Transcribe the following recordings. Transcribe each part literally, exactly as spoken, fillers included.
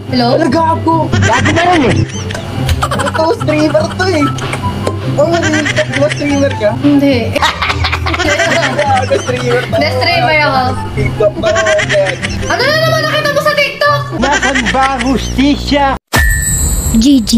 Hello? Wala, gago. Gago na yan eh. Ito, streamer to eh. Oh, real talk, di ba streamer ka? Hindi. Gago, streamer to. Hindi, streamer ako. TikTok na ako yan. Ano na naman nakita mo sa TikTok? Nasaan ba ang hustisya? G G.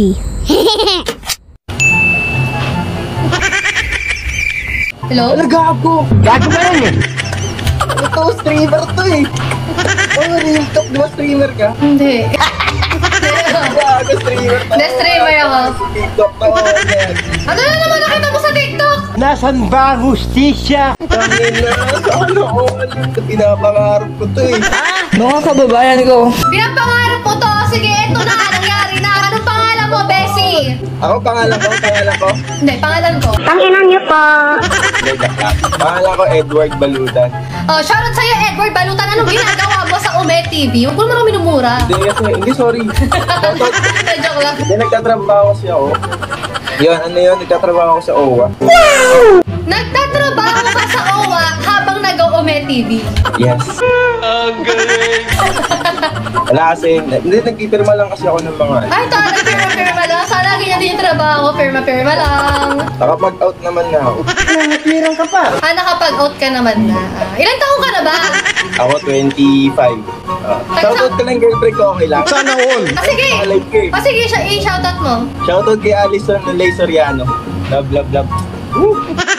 Hello? Wala, gago. Gago na yan eh. Ito, streamer to eh. Oh, real talk, di ba streamer ka? Hindi. Gago, streamer to. Hindi, streamer ako. TikTok na ako yan. Ano na naman nakita mo sa TikTok? Nasaan ba ang hustisya? Tangin na, sana all. Pinapangarap ko to eh. Mga kababayan ko. Pinapangarap mo to. Sige, ito na. Nangyari na. Anong pangalan mo, Bessie? Ako, pangalan ko, pangalan ko. Hindi, pangalan ko. Tanginan niyo po. Pangalan ko, Edward Balutan. Oh, shoutout sa'yo, Edward Balutan. Anong ginagawa mo sa Ume T V? Huwag mo naman minumura. Hindi kasi, hindi, sorry. Shoutout. Joke lang. Hindi, nagtatrabaho kasi ako. Yun, ano yun, nagtatrabaho ako sa O W A. Nagtatrabaho ka sa O W A habang nag-Ume T V. Yes. Ang galing. Wala kasi, hindi, nagpipirma lang kasi ako ng mga. Ay, tara, pirma-pirma lang. Sana ganyan din yung trabaho. Pirma-pirma lang. Nakapag-out naman na ako. Nakapirang ka pa. Ah, nakapag-out ka naman na. Ah, ilang taong ka na ba? Ako, twenty-five. Uh, shoutout ka lang, girlfriend ko, okay lang? Sana all. Ah, sige. Nakalive ka eh. Ah, sige, siya- i-shoutout mo. Shoutout kay Alison Lay Soriano. Love, love, love. Woo!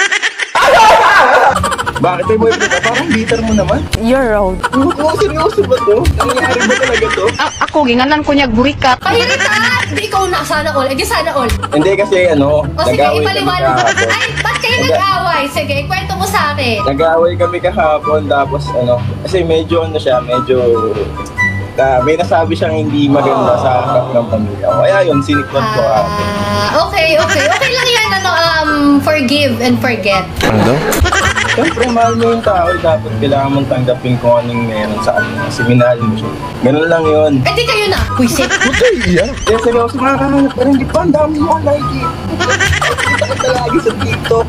Bakit may boyfriend ka? Parang bitter mo naman. You're old. Oo, oh, seryoso ba to? Nangyayari ba talaga to? Ako, ginganan ko niya burikat. Pahirit ka! Hindi ikaw na. Sana all. Eh, di sana all. Hindi kasi ano, O sige, nag-away kami ipaliwanag mo. kahapon. Ay, ba't kayo Nag- nag-away? Sige, ikwento mo sa akin. Nag-away kami kahapon tapos ano, kasi medyo ano siya, medyo uh, may nasabi siyang hindi maganda sa harap ng pamilya ko. Kaya yun, sinikwat ko ah. Ah, okay, okay. Okay lang yan, ano, um, forgive and forget. Ano? Siyempre, mahal mo yung tao, dapat kailangan mong tanggapin kung anong meron sa kanya. Kasi minahal mo siya. Ganun lang yun. Eh, di kayo na. Puisit. Okay, yeah. Eh, seryoso, makakahanap ka rin. Di ba, ang dami mo nakikita. Nakikita ka lagi sa TikTok.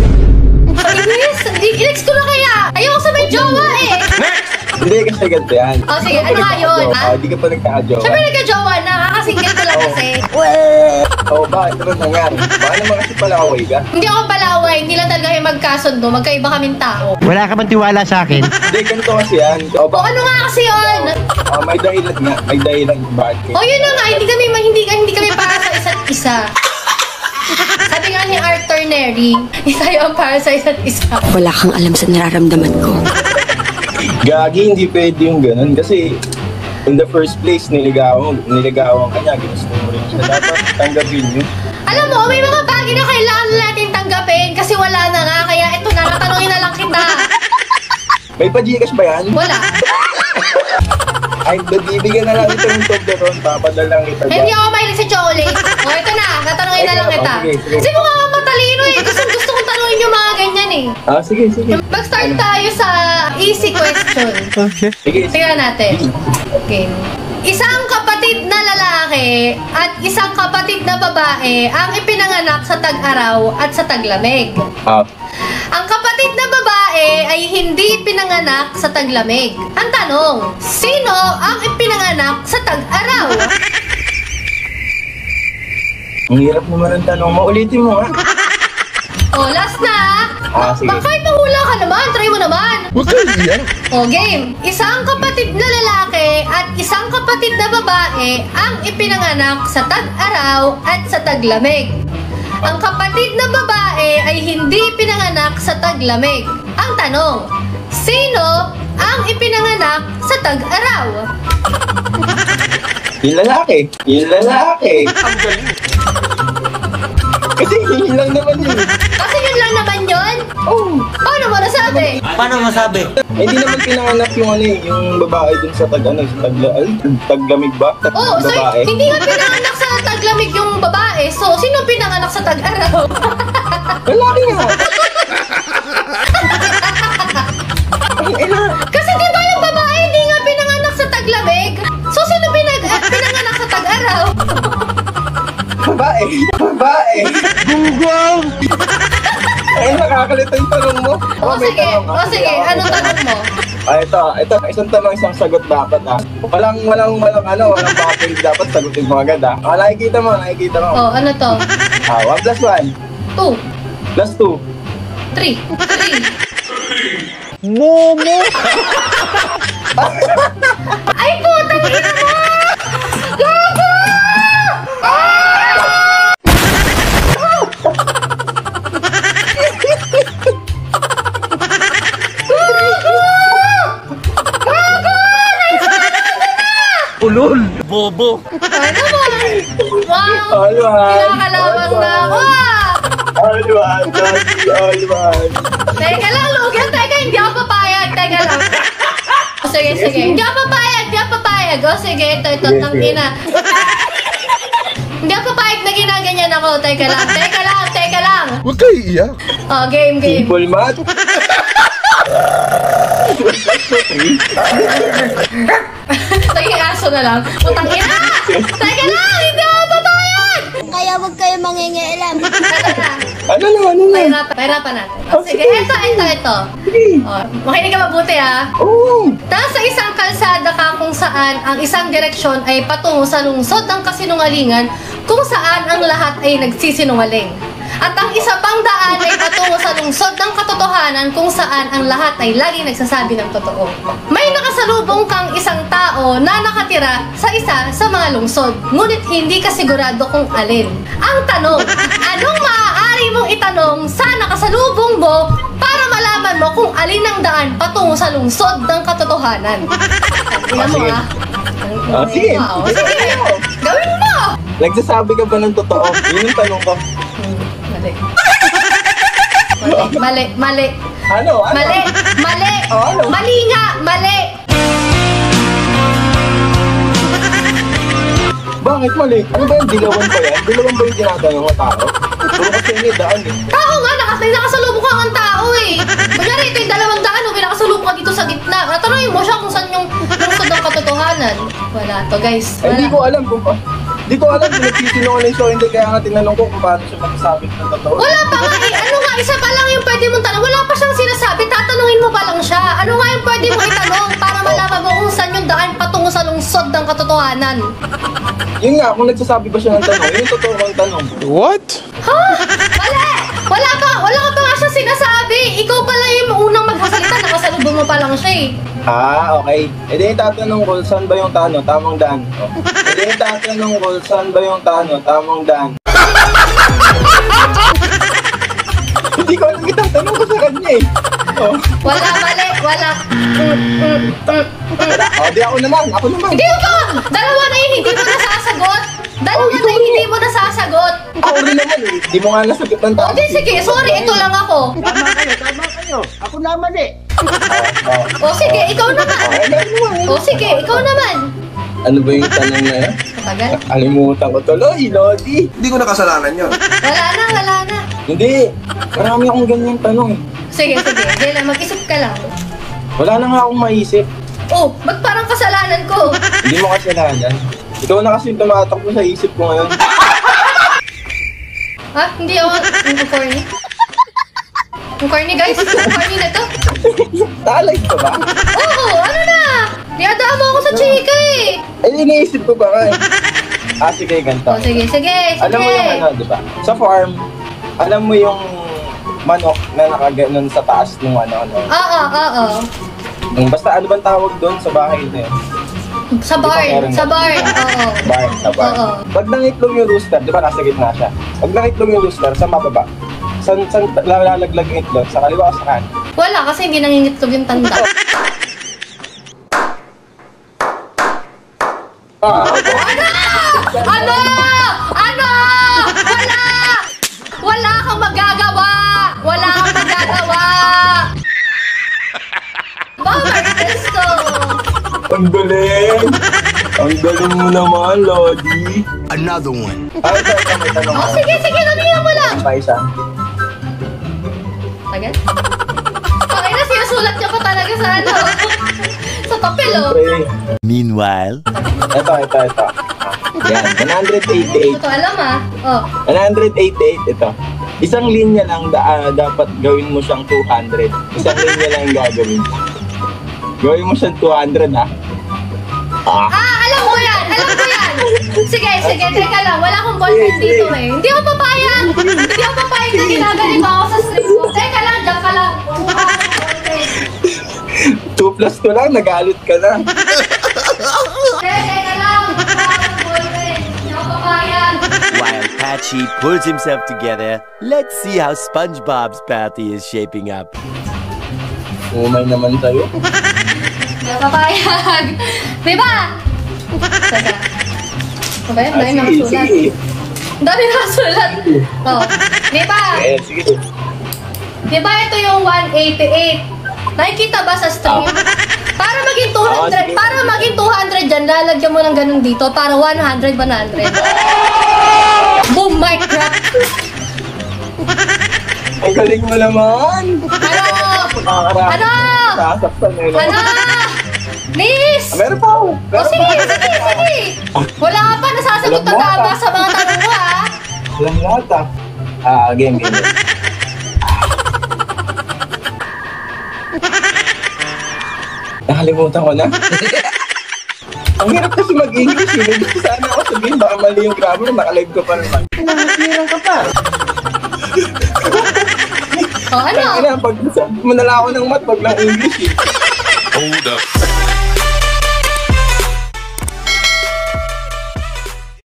Inis, i-inex ko na kaya. Ayoko sa may jowa eh. Hindi, kasi ganito yan. Oh, sige, Di ka ano pa nga yun, nagkakajowa. ha? Di ka pa nagkakajowa. Siyempre nagka-jowa na, kakasingle ko lang Oh. kasi. Oo, oh, bakit? Ano nangyari? Baka naman kasi pala away ka. Hindi ako palaway, hindi lang talaga kayo magkasundo, magkaiba kaming tao. Wala ka bang tiwala sa akin? Hindi, ganito kasi yan. O, O ba? ano nga kasi yun? Oh, may dahilan nga. May dahilan kung bakit. O yun na nga, hindi kami, hindi, hindi kami para sa isa't isa. Sabi nga ni Arthur Neri, hindi tayo ang para sa isa't isa. Wala kang alam sa nararamdaman ko. Gagi, hindi pwede yung ganun. Kasi, in the first place, niligawan, niligawan ka niya. Ginusto mo rin siya. Dapat tanggapin niyo. Alam mo, may mga bagay na kailangan natin tanggapin kasi wala na nga. Kaya ito na, natanungin na lang kita. May pa-Gcash ba yan? Wala. Ay, bibigyan na lang ito yung Toblerone. Papadal lang kita. Hindi ako mahilig sa chocolate. O, ito na, natanungin na lang kita. Sige, sige. Kasi mukha kang matalino eh. Gusto, gusto kong tanungin yung mga ganyan eh. Ah, sige, sige. Mag-start tayo sa easy question. Okay. Sige. Tingnan natin. Okay. Isang kapatid na lalaki at isang kapatid na babae ang ipinanganak sa tag-araw at sa taglamig. Ah. Ang kapatid na babae ay hindi pinanganak sa taglamig. Ang tanong, sino ang ipinanganak sa tag-araw? Ang hirap naman ang tanong mo. Ulitin mo, ha? O, last na. Ah, sige. Ba- kahit mahula ka naman, try mo naman. Huwag ka iyan. O, game. Isang kapatid na lalaki at isang kapatid na babae ang ipinanganak sa tag-araw at sa taglamig. Ang kapatid na babae ay hindi pinanganak sa taglamig. Ang tanong, sino ang ipinanganak sa tag-araw? Yung lalaki. Yung lalaki. Ang galing. Kasi yun lang naman yun. Kasi yun lang naman yun? Oh. Paano mo nasabi? Paano masabi? Eh, hindi naman pinanganak yung ano eh, yung babae dun sa tag, ano, sa tag, ay, taglamig ba? Tag, Oh, so babae. hindi nga pinanganak sa taglamig yung babae. So, sino pinanganak sa tag-araw? Lalaki nga. Ang ina. Kasi di ba yung babae hindi nga pinanganak sa taglamig? So, sino pinag eh, pinanganak sa tag-araw? Babae. Babae. Gunggong. Ay, nakakalito yung tanong mo. O may sige, tanong ka. o sige, Ako, anong may tanong mo? Ah, ito, ito, isang tanong, isang sagot dapat ah. Walang, walang, walang ano, walang bakit dapat sagutin mo agad ah. Ah, nakikita mo, nakikita mo. Oh, ano to? Ah, one plus one. Two. Plus two. Three. Three. Momo! Ay, putang ina mo! Gago! Ulol! Bobo! Ano mo? Wow! Alwan! Kinakalawang na ako ah! Alwan! Daddy, Alwan! Teka lang, Logan. Teka, hindi ako papayag. Teka lang. O, sige, sige. Hindi ako papayag. Hindi ako papayag. O, sige. Ito, ito. Sige, Tangina. Hindi ako papayag na ginaganyan ako. Teka lang. Teka lang. Teka lang. Huwag kayo iiyak. O, game, game. Simple math. Naging aso na lang. O, tangina! Teka lang. Hindi ako papayag! Kaya huwag kayo mangingialam. Teka lang. Ano lang, ano lang? Pahirapan, pahirapan natin. O, sige. Ito, ito, ito. O, makinig ka mabuti ah. Oo. Nasa isang kalsada ka kung saan ang isang direksyon ay patungo sa lungsod ng kasinungalingan kung saan ang lahat ay nagsisinungaling. At ang isa pang daan ay patungo sa lungsod ng katotohanan kung saan ang lahat ay laging nagsasabi ng totoo. May nakasalubong kang isang tao na nakatira sa isa sa mga lungsod, ngunit hindi ka sigurado kung alin. Ang tanong, anong maaari mong itanong sa nakasalubong mo para malaman mo kung alin ang daan patungo sa lungsod ng katotohanan? Tingnan mo sige. ah. Ah, sige. Wow, sige. Gawin mo! Nagsasabi ka ba ng totoo? Yun yung tanong ko. Mali. Mali, mali, mali. Ano? Ano? Mali, mali. Oh, ano? Mali nga, mali. Bakit mali? Ano ba yung dilawan ba yan? Dilawan ba yung tinatanong ng tao? Puro kasi may daan eh. Tao nga, nakas may nakasalubong ka ng tao eh. Kunyari, ito yung dalawang daan, may nakasalubong ka dito sa gitna. Tatanungin mo siya kung saan yung lungsod ng katotohanan. Wala to guys, Eh, di wala. ko alam kung pa. Di ko alam kung nagsisinungaling siya o hindi. Kaya nga tinanong ko kung paano siya magsasabi ng totoo. Wala pa nga eh. Ano nga, isa pa lang yung pwede mong tanong. Wala pa siyang sinasabi. Tatanungin mo pa lang siya. Ano nga yung pwede mong itanong para malaman mo kung saan yung daan patungo sa lungsod ng katotohanan? Yun nga, kung nagsasabi ba siya ng tanong, yun yung totoo kong tanong. What? Ha? Mali! Wala pa, wala ka pa nga siya sinasabi. Ikaw pala yung unang magsasalita. Nakasalubong mo pa lang siya eh. Ah, okay. E di tatanong ko, saan ba yung tano? Tamang daan. Oh. E di tatanong ko, saan ba yung tano? Tamang daan. Hindi ko alam itatanong ko sa kanya eh. Oh. Wala, mali, wala. Mm, mm, mm, mm. Oh, di ako naman, ako naman. Hindi ko! Dalawa na yung hindi mo nasasagot. Dalawa Oh, na ikaw yung hindi mo nasasagot. Ako rin naman eh. Di mo nga nasagot ng O, tao. di sige, sorry, ito lang ako. Tama kayo, tama kayo. Ako naman eh. Oh, O sige, ikaw naman. okay, ano naman. O sige, ikaw naman. Ano ba yung tanong na yan? Tagal. Kalimutan ko tuloy, Lodi. Hindi ko nakasalanan yun. Wala na, wala na. Hindi. Marami akong ganyan tanong. Sige, sige. Hindi lang, mag-isip ka lang. Wala na nga akong maisip. Oh, ba't parang kasalanan ko? Hindi mo kasalanan. Ikaw na kasi yung tumatakbo sa isip ko ngayon. Ha? Hindi ako, ang corny. Ang corny guys, ang corny na to. Talay ka ba? Oo, ano na? Niyadaan mo ako sa chika eh. Ay, iniisip ko ba ka eh. Ah, sige, ganito. O sige, sige, sige. Alam mo yung ano, di ba? Sa farm, alam mo yung manok na nakaganon sa taas ng ano-ano. Oo, oo. Yung basta ano bang tawag doon sa bahay na yun? Sa Di ba barn, meron sa yan? barn, oo. Barn, sa barn. Oo. Pag nangitlog yung rooster, di ba nasa gitna siya? Pag nangitlog yung rooster, sa mababa, saan, saan lalaglag yung itlog? Sa kaliwa o sa kanan? Wala kasi hindi nangingitlog yung tanda. Ah, Ano? Ano? Ano? Wala! Wala kang magagawa! Wala kang magagawa! Bummer Ernesto! ang galing! Ang galing mo naman, Lodi. Another one. Ah, ito, ito, may tanong Oh, ako. sige, sige, tanongin mo lang! Pa isa. Tagal? Okay na, sinusulat niya pa talaga sa ano. Sa papel, oh. Siyempre. Meanwhile. Ito, ito, ito. Yan, one eighty-eight. Ito, alam ah. Oh. one eighty-eight, ito. Isang linya lang da, ah, dapat gawin mo siyang two hundred. Isang linya lang yung gagawin. Gawin mo siyang two hundred, ha? Ah, Ah, alam ko yan! Alam ko yan! Sige, sige, teka lang. Wala akong boyfriend Sige, dito sige. eh. Hindi ako papayag! Hindi ako papayag na ginaganito ako sa street ko. Teka lang, dyan ka lang. Wala akong boyfriend. two plus two lang, nagalit ka na. Teka, teka lang. Wala akong boyfriend. Hindi ako papayag. While Patchy pulls himself together, let's see how SpongeBob's party is shaping up. Umay naman sa'yo. Hindi ako papayag. Diba? Teka. Ano ba yan? Ah, Dahil sige, nakasulat. sige. Ang dami nakasulat. Oh. Diba? Eh, sige. Diba ito yung one eighty-eight? Nakikita ba sa stream? Para maging two hundred, Ah, sige. para maging two hundred dyan, lalagyan mo ng ganun dito. Para one hundred, one hundred. Boom, mic drop. Ang galing mo naman. Ano? Nakakarami. Ano? Sasaktan mo, no? Ano? Miss! Ah, meron pa ako. O Meron sige, pa. sige, sige. Wala ka pa nasasagot Alam na mo, tama ah. sa mga tanong mo, ha? Alam lahat, ah. Ah, game, game. game. Nakalimutan ko na. Ang hirap kasi mag-English, eh. Gusto sana ako sabihin, baka mali yung grammar, nakalive ko pa naman. Nakakirang ka pa. O ano? Kaya pag sabi mo na lang ako ng mat, pag lang English, eh. Hold up.